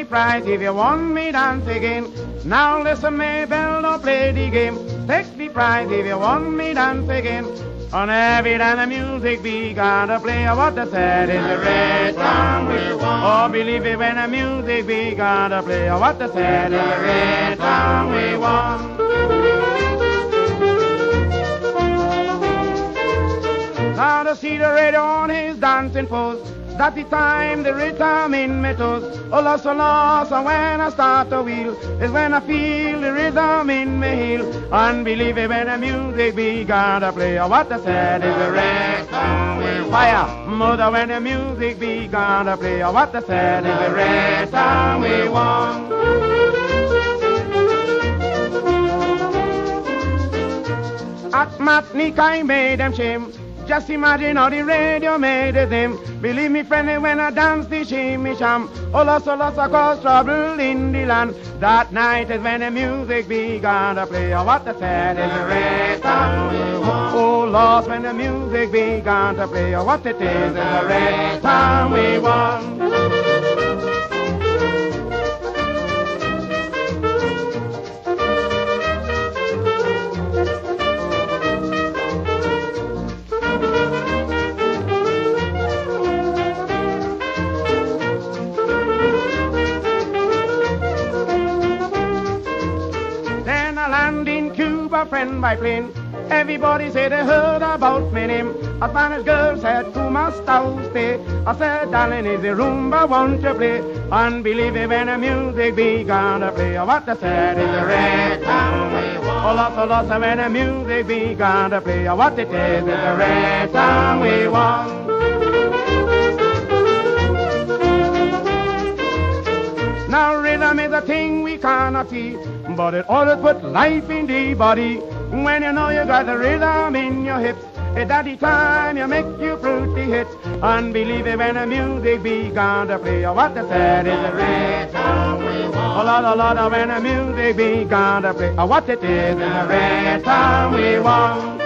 prize if you want me dance again. Now listen, Maybelle, don't play the game. Take the prize if you want me dance again. On every time the music began to play, what they said is the red song we won. Oh, believe it when the music began to play, what they said is the red song we won. Now to see the radio on his dancing pose, that's the time the rhythm in my toes. Oh, lost, and when I start to wheel is when I feel the rhythm in my heel. Unbelieve it when the music began to play, what I said is the red song we fire. Mother, when the music began to play, what I said is the red song we won. At matinee I made them shame. Just imagine how the radio made them. Believe me, friend, when I dance the shimmy sham. Oh, lots, I cause trouble in the land. That night is when the music began to play. What I said is the red song we won. Oh, lost when the music began to play. What it is the red song we won. Friend by plane, everybody said they heard about my name. A Spanish girl said to my house stay. I said, darling, is the rumba want to play? Unbelieve it when the music began to play. What I said is the red song we won. Oh, lots, when the music began to play. What it is the red song we won. Now rhythm is a thing we cannot see, but it always put life in the body. When you know you got the rhythm in your hips, it's at the time you make you fruity hits. Unbelieve it when the music began to play. What I said is the red song we won. Oh, Lord, when the music began to play. What it is the red song we won.